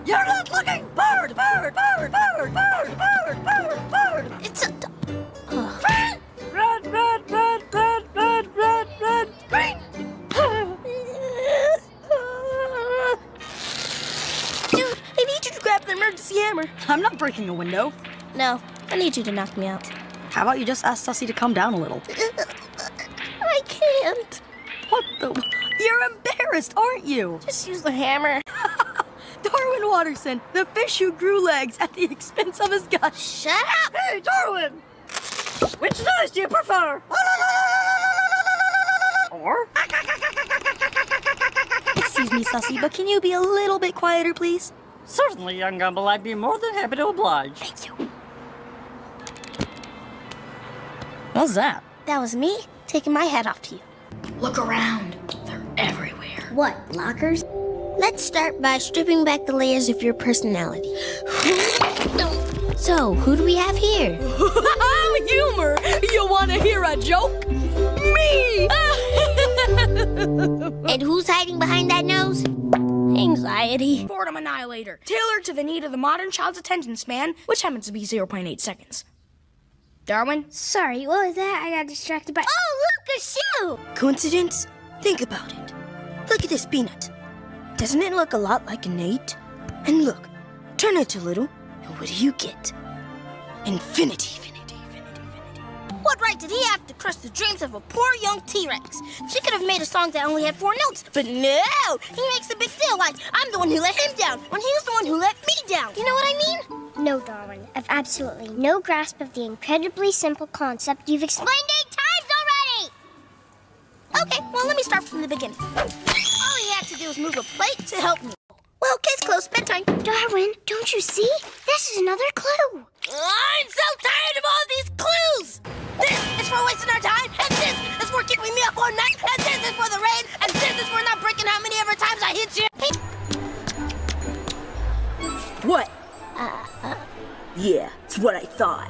You're not looking! Bird, bird, bird, bird, bird, bird, bird, bird! It's a... Red, red, red, red, red, red, red, green! Dude, I need you to grab the emergency hammer. I'm not breaking a window. No, I need you to knock me out. How about you just ask Sussy to calm down a little? I can't. What the? You're embarrassed, aren't you? Just use the hammer. Darwin Watterson, the fish who grew legs at the expense of his guts. Shut up! Hey, Darwin! Which noise do you prefer? Or? Excuse me, Sussy, but can you be a little bit quieter, please? Certainly, young Gumball. I'd be more than happy to oblige. Thank you. What's that? That was me taking my hat off to you. Look around. They're everywhere. What, lockers? Let's start by stripping back the layers of your personality. So, who do we have here? Humor! You want to hear a joke? Me! And who's hiding behind that nose? Anxiety. Boredom annihilator, tailored to the need of the modern child's attention span, which happens to be 0.8 seconds. Darwin? Sorry, what was that? I got distracted by... Oh, look, a shoe! Coincidence? Think about it. Look at this peanut. Doesn't it look a lot like an 8? And look, turn it a little, and what do you get? Infinity. What right did he have to crush the dreams of a poor young T-Rex? She could have made a song that only had 4 notes, but no! He makes a big deal like I'm the one who let him down when he was the one who let me down. You know what I mean? No, Darwin. I've absolutely no grasp of the incredibly simple concept you've explained 8 times already! Okay, well, let me start from the beginning. All he had to do was move a plate to help me. Well, case closed, bedtime. Darwin, don't you see? This is another clue. I'm so tired of all these clues! This is for wasting our time, and this is for keeping me up all night, and this is for the rain, and this is for not breaking how many ever times I hit you. What? Yeah, it's what I thought.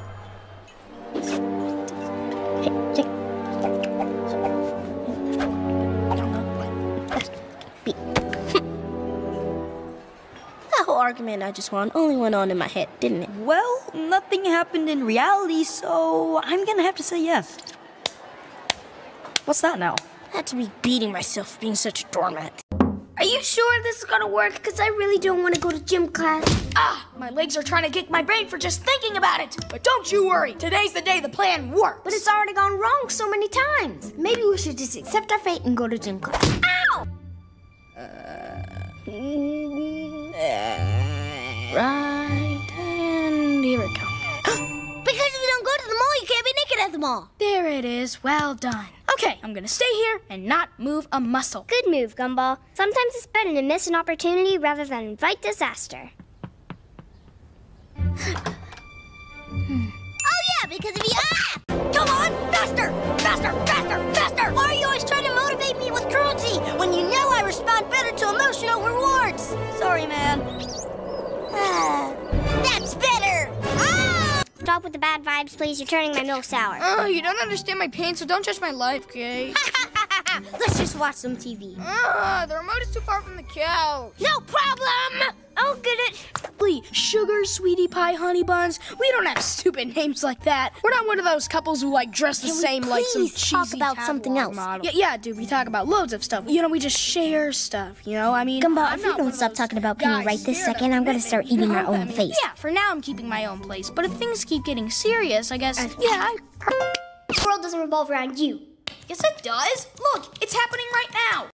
That whole argument I just won only went on in my head, didn't it? Well, nothing happened in reality, so I'm gonna have to say yes. What's that now? I had to be beating myself for being such a doormat. Are you sure this is gonna work? Because I really don't want to go to gym class. Ah, my legs are trying to kick my brain for just thinking about it. But don't you worry, today's the day the plan works. But it's already gone wrong so many times. Maybe we should just accept our fate and go to gym class. Ow! Right, and here it comes. Because if you don't go to the mall, you can't be naked at the mall. There it is, well done. Okay, I'm gonna stay here and not move a muscle. Good move, Gumball. Sometimes it's better to miss an opportunity rather than invite disaster. Oh yeah, because if you... Come on, faster, faster, faster, faster! Why are you always trying to motivate me with cruelty when you know I respond better to emotional rewards? Sorry, man. That's better! Ah! Stop with the bad vibes, please. You're turning my milk sour. Oh, you don't understand my pain, so don't judge my life, okay? Let's just watch some TV. The remote is too far from the couch. No problem! I'll get it. Please, sugar, sweetie pie, honey buns. We don't have stupid names like that. We're not one of those couples who like dress the same like some please talk cheesy about something catalog else? model. Yeah, dude, we talk about loads of stuff. You know, we just share stuff, you know? I mean, Gumball, I'm if you not one don't of stop those talking about Penny guys right this scared second, of I'm gonna women, start you eating know? my own I mean, face. Yeah, for now I'm keeping my own place. But if things keep getting serious, I guess, yeah, The world doesn't revolve around you. Yes, it does. Look, it's happening right now.